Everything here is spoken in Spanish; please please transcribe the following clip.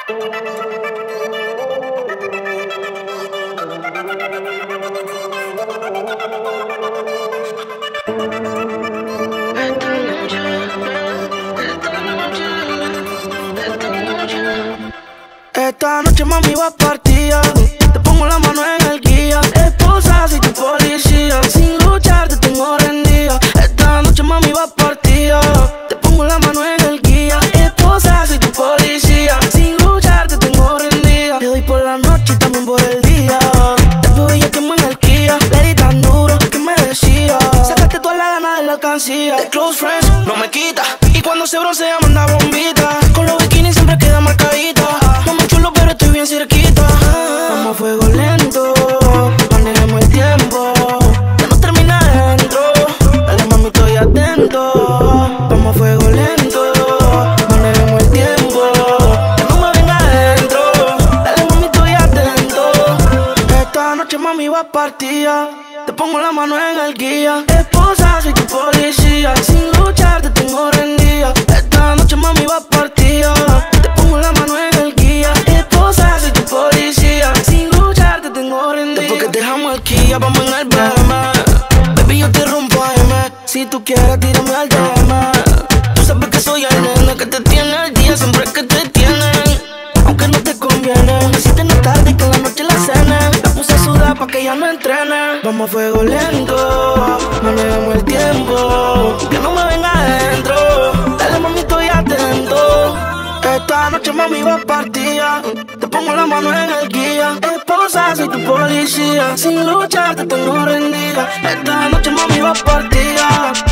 Esta noche mami va partida, te pongo la mano en el guía. Esposa, soy tu policía, sin luchar te tengo rendida. Esta noche mami va partida, te pongo la mano en el guía. Esposa, soy tu policía, sin luchar te tengo rendida. Te doy por la noche y también por el día. Después ya quemo en el Kia, le di tan duro que me decía: sacaste toda la gana de la alcancía. De close friends no me quita, y cuando se broncea manda bombita. Con los bikinis siempre queda marcadita. Bien cerquita, vamos a fuego lento, manejemos el tiempo, que no termina adentro. Dale mami, estoy atento. Vamos a fuego lento, manejemos el tiempo, que no me venga adentro. Dale mami, estoy atento. Esta noche mami va partida, te pongo la mano en el guía. Esposa, soy tu policía, sin luchar te tengo rendida. Esta noche mami va partida, te pongo la mano en el guía. Soy tu policía, sin luchar te tengo rendida. Después que dejamos el Kia, vamos en el BM. Baby, yo te rompo AM. Si tú quieres, tírame al DM. Tú sabes que soy el nene que te tiene al día siempre que te tienen, aunque no te conviene. Me hiciste no tarde y que en la noche la cena. La puse a sudar pa' que ya no entrene. Vamos a fuego lento, manejemos el tiempo, que no me venga adentro. Dale mami, estoy atento. Esta noche mami va partida, te pongo la mano en el guía. Esposa, soy tu policía, sin luchar te tengo rendida. Esta noche mami va partida.